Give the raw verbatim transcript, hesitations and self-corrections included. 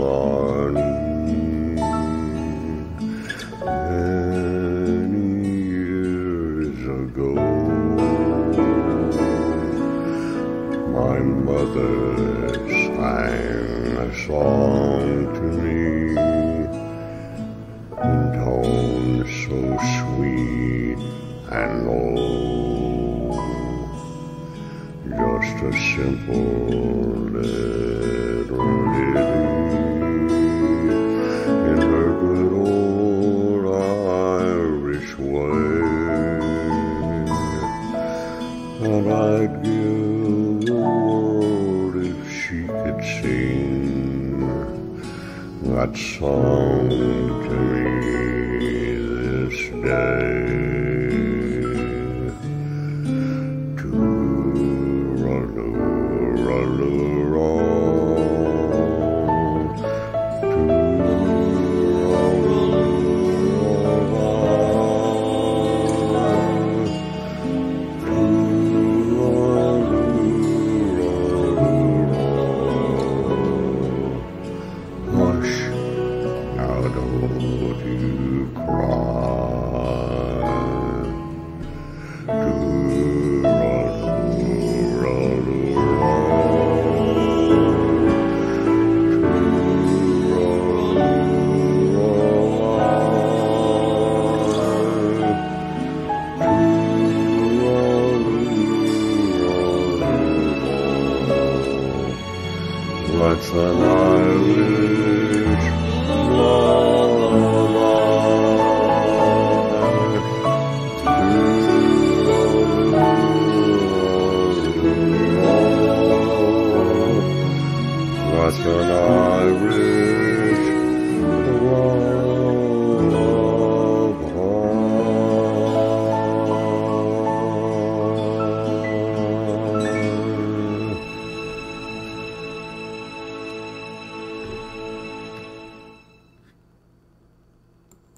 sunny. Many years ago, my mother sang a song to me in tones so sweet and low, just a simple little ditty in her good old Irish way, and I'd give the world if she could sing that song to me this day. Don't you cry. That's an Irish love.